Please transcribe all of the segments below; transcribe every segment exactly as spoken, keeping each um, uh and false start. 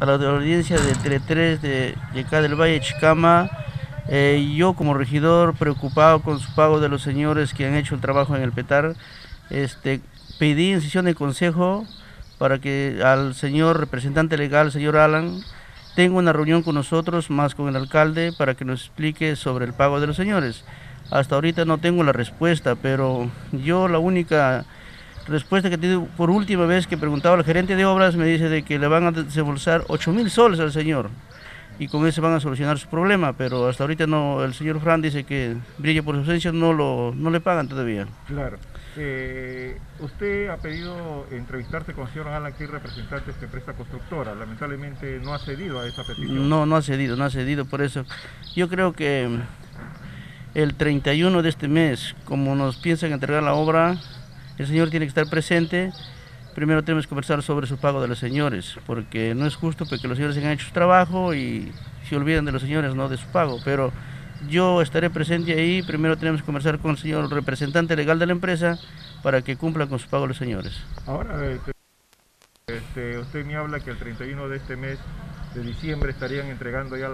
a la audiencia de Tele tres de, de acá del Valle de Chicama. Eh, yo como regidor, preocupado con su pago de los señores que han hecho el trabajo en el Petar, este, pedí en sesión de consejo para que al señor representante legal, el señor Alan, tenga una reunión con nosotros, más con el alcalde, para que nos explique sobre el pago de los señores. Hasta ahorita no tengo la respuesta, pero yo la única respuesta que tengo por última vez que preguntaba al gerente de obras me dice de que le van a desembolsar ocho mil soles al señor y con eso van a solucionar su problema, pero hasta ahorita no, el señor Fran dice que brilla por su ausencia, no, lo, no le pagan todavía. Claro. Eh, usted ha pedido entrevistarse con el señor Alan, que es representante de esta empresa constructora. Lamentablemente no ha cedido a esa petición. No, no ha cedido, no ha cedido, por eso yo creo que el treinta y uno de este mes, como nos piensan entregar la obra, el señor tiene que estar presente. Primero tenemos que conversar sobre su pago de los señores, porque no es justo porque los señores han hecho su trabajo y se olvidan de los señores, no de su pago. Pero yo estaré presente ahí. Primero tenemos que conversar con el señor representante legal de la empresa para que cumpla con su pago de los señores. Ahora, este, este, usted me habla que el treinta y uno de este mes de diciembre estarían entregando ya la...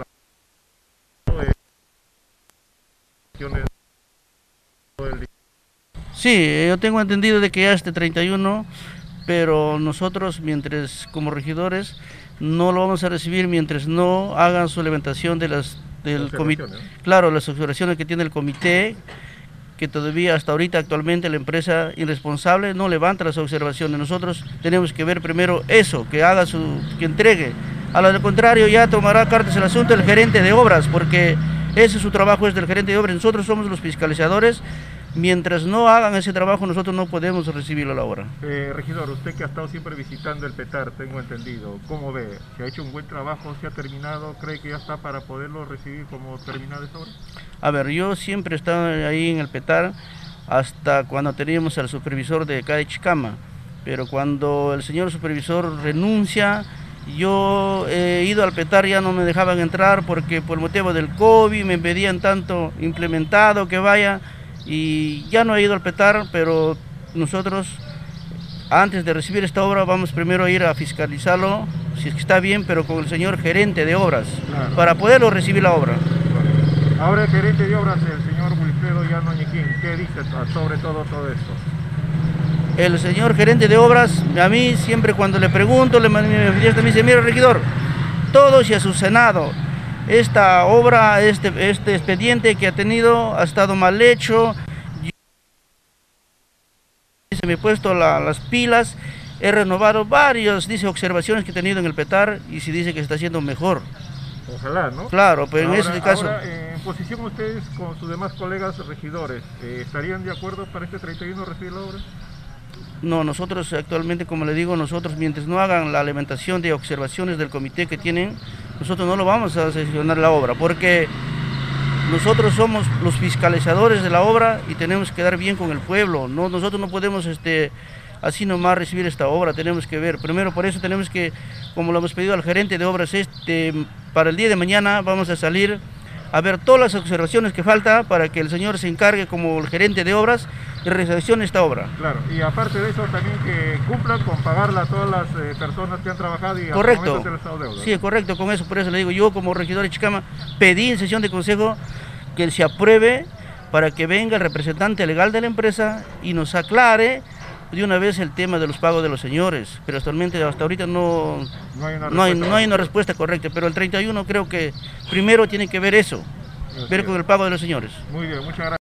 Sí, yo tengo entendido de que ya este treinta y uno, pero nosotros, mientras como regidores, no lo vamos a recibir mientras no hagan su levantación de las del comité. Claro, las observaciones que tiene el comité, que todavía hasta ahorita actualmente la empresa irresponsable no levanta las observaciones. Nosotros tenemos que ver primero eso, que haga su, que entregue. A lo contrario, ya tomará cartas el asunto el gerente de obras, porque ese es su trabajo, es del gerente de obras. Nosotros somos los fiscalizadores. Mientras no hagan ese trabajo, nosotros no podemos recibirlo a la obra. Eh, regidor, usted que ha estado siempre visitando el Petar, tengo entendido, ¿cómo ve? ¿Se ha hecho un buen trabajo? ¿Se ha terminado? ¿Cree que ya está para poderlo recibir como terminada esta obra? A ver, yo siempre he estado ahí en el Petar hasta cuando teníamos al supervisor de acá de Chicama, pero cuando el señor supervisor renuncia, yo he ido al Petar, ya no me dejaban entrar porque por motivo del COVID me pedían tanto implementado que vaya. Y ya no he ido al Petar, pero nosotros antes de recibir esta obra vamos primero a ir a fiscalizarlo, si es que está bien, pero con el señor gerente de obras, claro, para poderlo recibir la obra. Bueno. Ahora el gerente de obras, el señor Wilfredo Llano Ñequín, ¿qué dice sobre todo, todo esto? El señor gerente de obras, a mí siempre cuando le pregunto, le me dice, mira regidor, todo se ha subsanado. Esta obra, este, este expediente que ha tenido ha estado mal hecho. Yo se me he puesto la, las pilas, he renovado varias, dice, observaciones que he tenido en el Petar y se dice que se está haciendo mejor. Ojalá, ¿no? Claro, pero ahora, en ese caso... Ahora, eh, en posición ustedes con sus demás colegas regidores, eh, ¿estarían de acuerdo para este treinta y uno recibir la obra? No, nosotros actualmente, como le digo, nosotros mientras no hagan la alimentación de observaciones del comité que tienen, nosotros no lo vamos a sesionar la obra, porque nosotros somos los fiscalizadores de la obra y tenemos que dar bien con el pueblo. No, nosotros no podemos este, así nomás recibir esta obra, tenemos que ver. Primero, por eso tenemos que, como lo hemos pedido al gerente de obras, este, para el día de mañana vamos a salir a ver todas las observaciones que falta para que el señor se encargue como el gerente de obras de realización de esta obra. Claro, y aparte de eso también que cumplan con pagarla a todas las eh, personas que han trabajado y correcto. hasta el estado de deuda. Sí, correcto, con eso, por eso le digo, yo como regidor de Chicama pedí en sesión de consejo que se apruebe para que venga el representante legal de la empresa y nos aclare de una vez el tema de los pagos de los señores, pero actualmente hasta ahorita no, no, hay, una no, hay, no hay una respuesta correcta, pero el treinta y uno creo que primero tiene que ver eso, ver con el pago de los señores. Muy bien, muchas gracias.